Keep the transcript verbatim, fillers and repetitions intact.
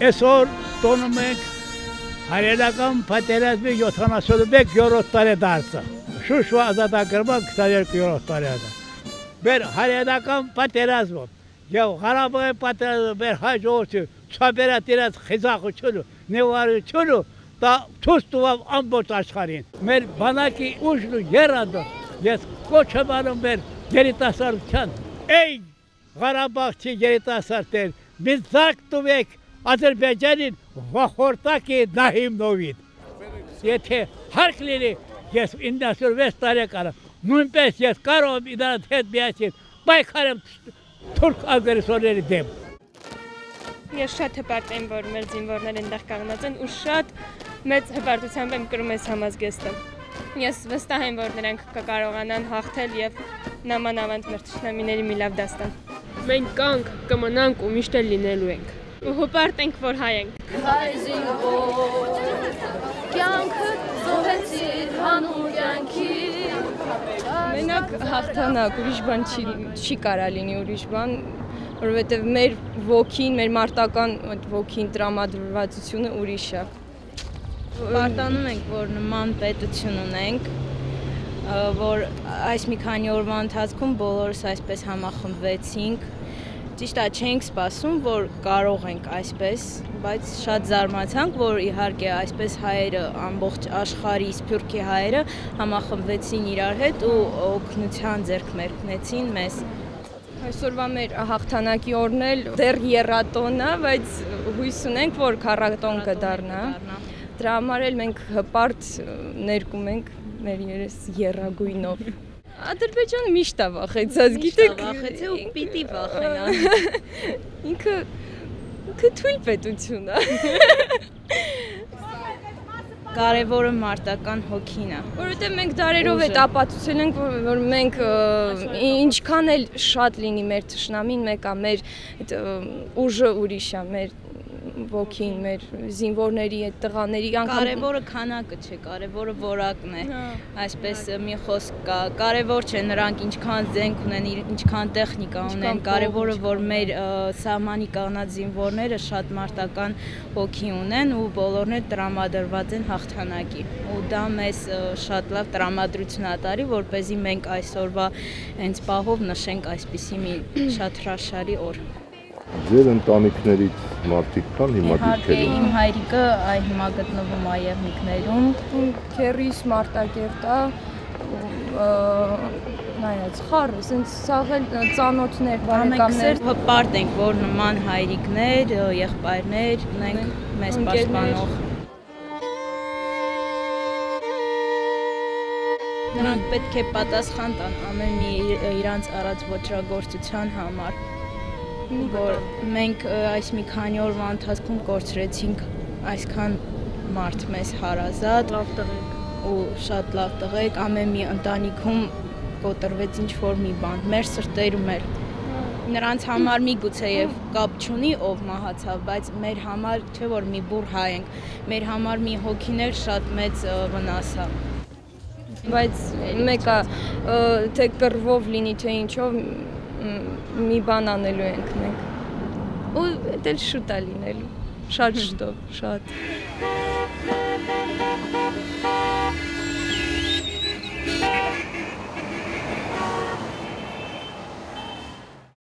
Այսօր տոնում ենք հայրենական պատերազմի յոթանասունմեկ տարեդարձը։ Շուշվա ազատագրման քսաներկու տարեդարձը։ Մեր հայրենական պատերազմը եւ Ղարաբաղի պատերազմը մեր հայ ժողովրդի ցաբերատիրած խիզախությունը, նեվարությունը դա ցույց տվավ ամբողջ աշխարհին։ Մեր բանակի ուժն ու եռանդը ես կոչ եմ անում մեր երիտասարդության։ Эй, Ղարաբաղցի երիտասարդներ, մի ձակ տվեք Ադրբեջանին վախորդակի նահիմնովին։ Եթե հարկ լինի, ես իննասունվեց տարեկան եմ, նույնպես ես կարող եմ իրանց հետ միասին պայքարեմ թուրք ագրեսորների դեմ։ Ես շատ հպարտ եմ, որ մեր զինվորները այնտեղ կանգնած են ու շատ մեծ հպարտությամբ եմ կրում այս համազգեստը։ Ես վստահ եմ, որ նրանք կկարողանան հաղթել եւ նամանավանդ մեր թշնամիների մի լավ դաստան։ Մենք կանք, կմնանք ու միշտ էլ լինելու ենք։ Ու հպարտ ենք, որ հայ ենք։ Հայ զինվոր, կյանքը զոհեցիր հանուն կյանքի։ Մենակ հաղթանակ, ուրիշ բան չի, չի կարա լինի ուրիշ բան, որովհետև մեր ոգին, մեր մարտական ոգին տրամադրվածությունը ուրիշ է։ Պարտանում ենք, որ նման պետություն ունենք, որ այս մի քանի օրվա ընթացքում բոլորս այսպես համախմբվեցինք։ Ճիշտ է, չենք սպասում, որ կարող ենք այսպես, բայց շատ զարմացանք, որ իհարկե այսպես հայերը, ամբողջ աշխարհի սփյուռքի հայերը համախմբվեցին իրար հետ ու օգնության ձեռք մեկնեցին մեզ։ Այսօրվա մեր հաղթանակի օրն էլ դեռ եռատոն է, բայց հույս ունենք, որ քառատոն կդառնա։ Դրա համար էլ մենք հպարտ ներկում ենք մեր երես եռագույնով։ Ադրբեջանը միշտ է վախեցած, գիտեք, վախեցե ու պիտի վախենա։ Ինքը ինքը թույլ պետություն է։ Կարևորը մարտական հոգին է։ Որովհետև մենք դարերով հետ ապացուցել ենք, որ մենք ինչքան էլ շատ լինի մեր թշնամին, մեկ է մեր ուժը ուրիշ է, մեր ոգին, մեր զինվորների այդ տղաների կարևորը քանակը չէ, կարևորը որակն է։ Այսպես մի խոսք կա, կարևոր չէ նրանք ինչքան զենք ունեն, ինչքան տեխնիկա ունեն, կարևորը որ մեր սահմանի կանգնած զինվորները շատ մարտական հոգի ունեն ու բոլորն էլ տրամադրված են հաղթանակի։ Ու դա մեզ շատ լավ տրամադրություն է տարի, որպեսզի մենք այսօրվա հենց պահով նշենք այսպիսի մի շատ հրաշալի օր։ Ձեր ընտանիքներից մարդիկ կան հիմա դիրքերում։ Իմ հայրիկը հիմա գտնվում է եղնիկներում, քերիս Մարտակերտ է, նայած խառը, ասենց սաղ էլ ծանոթներ, բարեկամներ։ Հպարտ ենք, որ նման հայրիկներ, եղբայրներ ունենք մեզ պաշտպանող։ Նրանք պետք է պատասխան տան ամեն մի իրանց առած ոճրագործության համար, որ մենք այս մի քանի օրվա ընթացքում կորցրեցինք այսքան մարդ մեզ հարազատ ու շատ լավ տղեկ, ամեն մի ընտանիքում կոտրվեց ինչ-որ մի բան, մեր սրտերում էր։ Նրանց համար միգուցե եւ կապ չունի ով մահացավ, բայց մեր համար չէ որ մի բուռ հայ ենք, մեր համար մի հոգիներ շատ մեծ վնաս է։ Բայց մեկը թե կռվով լինի, թե ինչով մի բան անելու ենք մենք։ Ու դա էլ շուտ է լինելու, շատ շուտով, շատ։